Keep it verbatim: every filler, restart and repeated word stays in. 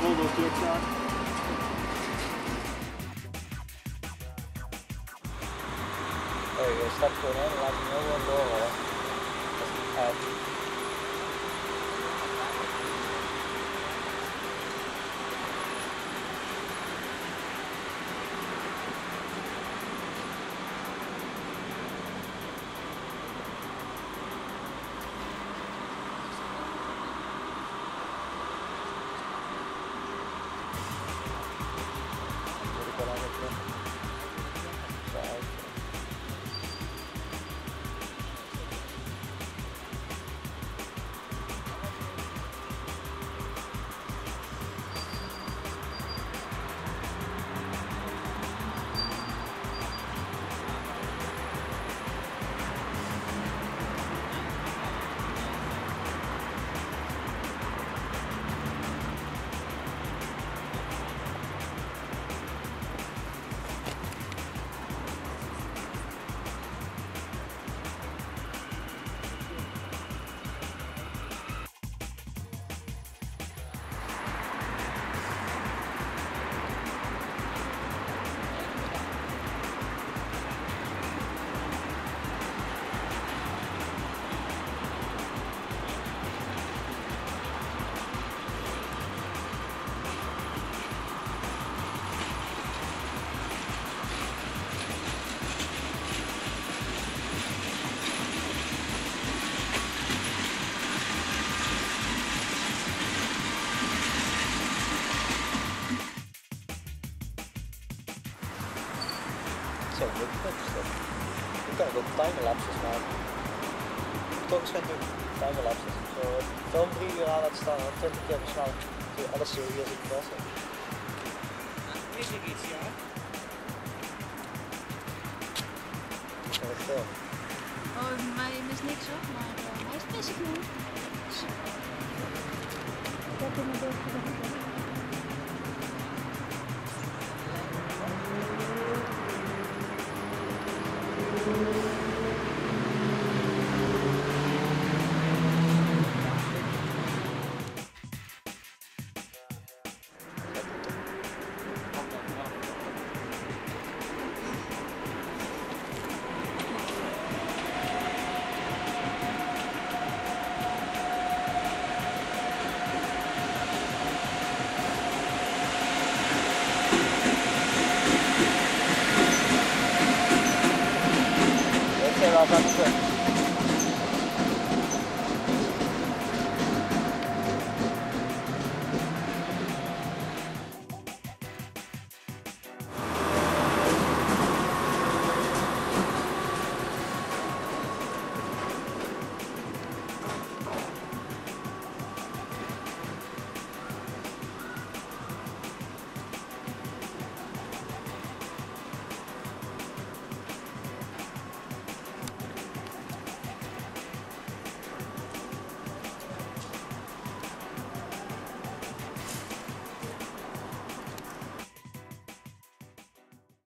Volvo terug staan. Hé, je stapt gewoon in en laat hem heel gewoon doorrollen. Dat is niet uit. Moet ik wel eigenlijk zo uit. Zo, dit is net Dan kan ik ook timelapses maken. Toch schijnt ook timelapses. Zo, film drie uur aan laten staan en twintig keer versnellen. Zo alles zo hier zit vast. Is er iets, ja? Dat is film. Oh, bij mij mis niks hoor, maar uh, hij is pissig nu. Ik heb hem er dood gedaan.